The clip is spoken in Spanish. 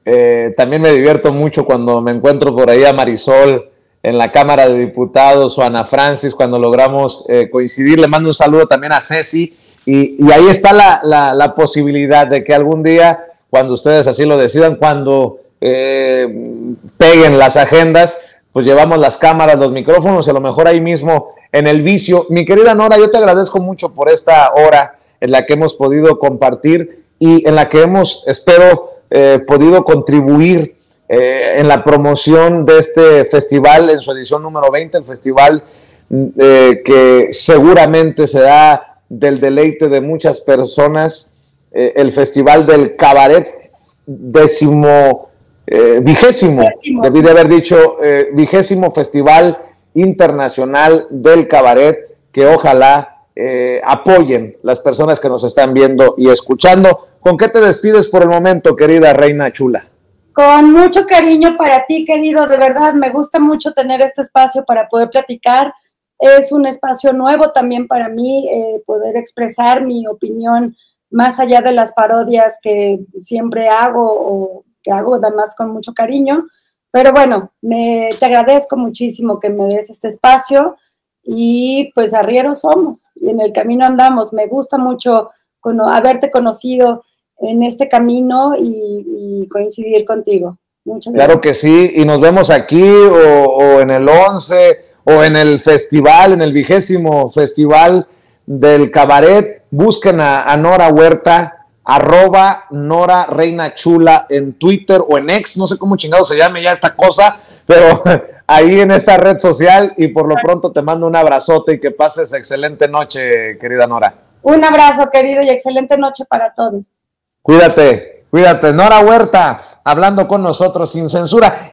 También me divierto mucho cuando me encuentro por ahí a Marisol en la Cámara de Diputados o a Ana Francis cuando logramos coincidir. Le mando un saludo también a Ceci y ahí está la posibilidad de que algún día, cuando ustedes así lo decidan, cuando peguen las agendas, pues llevamos las cámaras, los micrófonos y a lo mejor ahí mismo en el vicio. Mi querida Nora, yo te agradezco mucho por esta hora en la que hemos podido compartir y en la que hemos, espero, podido contribuir en la promoción de este festival en su edición número 20, el festival que seguramente será del deleite de muchas personas, el festival del cabaret vigésimo, debí de haber dicho, vigésimo Festival Internacional del Cabaret, que ojalá apoyen las personas que nos están viendo y escuchando. ¿Con qué te despides por el momento, querida Reina Chula? Con mucho cariño para ti, querido, de verdad, me gusta mucho tener este espacio para poder platicar. Es un espacio nuevo también para mí, poder expresar mi opinión más allá de las parodias que siempre hago o que hago además con mucho cariño. Pero bueno, te agradezco muchísimo que me des este espacio y pues arrieros somos y en el camino andamos. Me gusta mucho haberte conocido en este camino y coincidir contigo. Muchas gracias. Claro que sí, y nos vemos aquí o en el 11 o en el festival, en el vigésimo Festival del Cabaret. Busquen a Nora Huerta, @Nora Reina Chula en Twitter o en X, no sé cómo chingado se llame ya esta cosa, pero ahí en esta red social, y por lo pronto te mando un abrazote y que pases excelente noche, querida Nora. Un abrazo, querido, y excelente noche para todos. Cuídate, cuídate. Nora Huerta, hablando con nosotros sin censura.